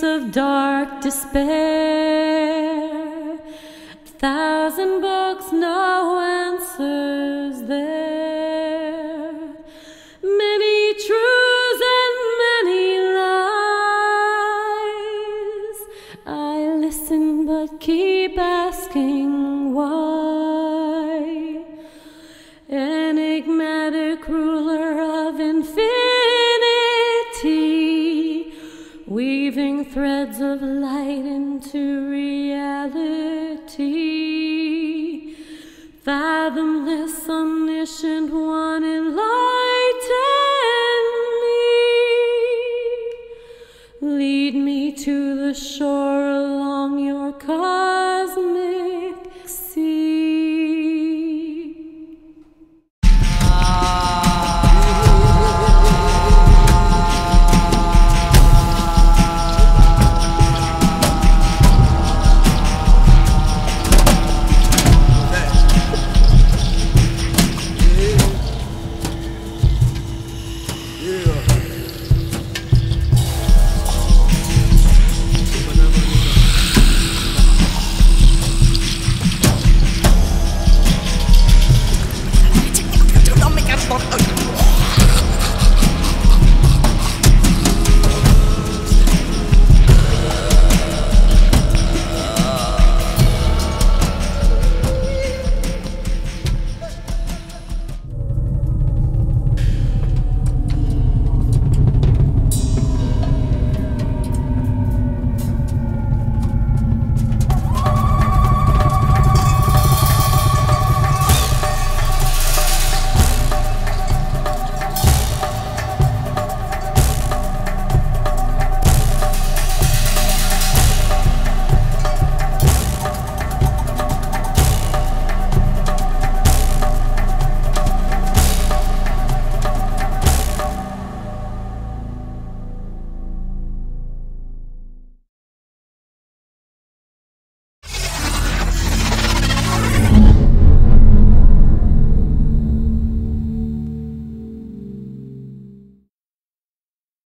place of dark despair. 1,000 books, no answers there. Many truths and many lies. I listen but keep asking why. Enigmatic ruler of infinity, weaving threads of light into reality. Fathomless, omniscient one, enlighten me. Lead me to the shore